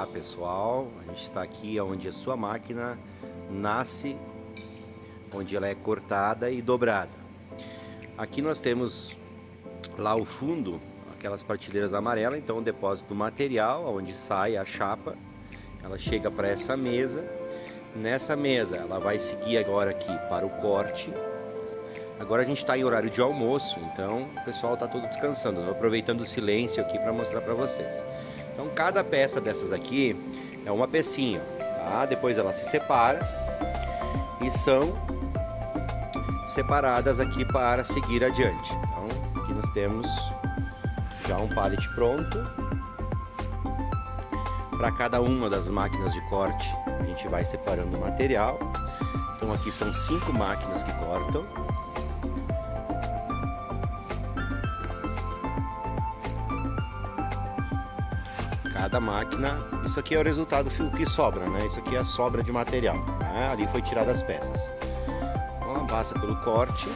Olá pessoal, a gente está aqui onde a sua máquina nasce, onde ela é cortada e dobrada. Aqui nós temos lá o fundo, aquelas partilheiras amarelas, então o depósito do material, onde sai a chapa, ela chega para essa mesa. Nessa mesa ela vai seguir agora aqui para o corte. Agora a gente está em horário de almoço, então o pessoal está todo descansando. Estou aproveitando o silêncio aqui para mostrar para vocês. Então cada peça dessas aqui é uma pecinha, tá? Depois ela se separa e são separadas aqui para seguir adiante. Então aqui nós temos já um pallet pronto. Para cada uma das máquinas de corte a gente vai separando o material. Então aqui são 5 máquinas que cortam. Cada máquina, isso aqui é o resultado que sobra, né? Isso aqui é a sobra de material, né? Ali foi tirada as peças. Então ela passa pelo corte.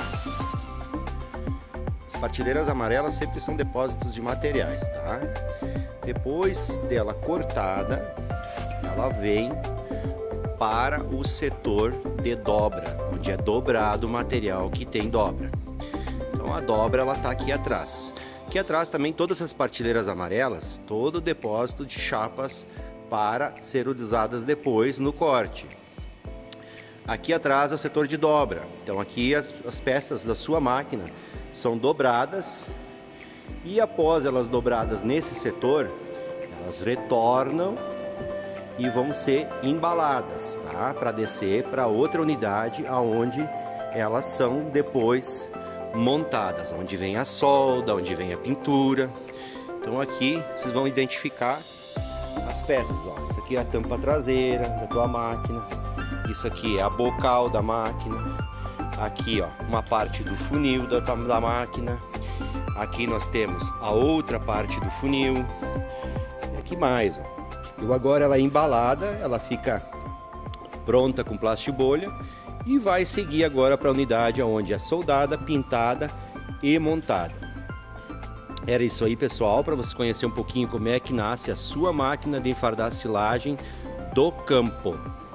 As partilheiras amarelas sempre são depósitos de materiais, tá? Depois dela cortada, ela vem para o setor de dobra, onde é dobrado o material que tem dobra. Então a dobra ela tá aqui atrás. Aqui atrás também todas as partilheiras amarelas, todo o depósito de chapas para ser usadas depois no corte. Aqui atrás é o setor de dobra, então aqui as peças da sua máquina são dobradas e após elas dobradas nesse setor, elas retornam e vão ser embaladas, tá? Para descer para outra unidade aonde elas são depois montadas, onde vem a solda, onde vem a pintura. Então aqui vocês vão identificar as peças, ó. Isso aqui é a tampa traseira da tua máquina, isso aqui é a bocal da máquina, aqui ó, uma parte do funil da máquina, aqui nós temos a outra parte do funil, e aqui mais, ó. Então agora ela é embalada, ela fica pronta com plástico bolha e vai seguir agora para a unidade onde é soldada, pintada e montada. Era isso aí, pessoal, para você conhecer um pouquinho como é que nasce a sua máquina de enfardar silagem do campo.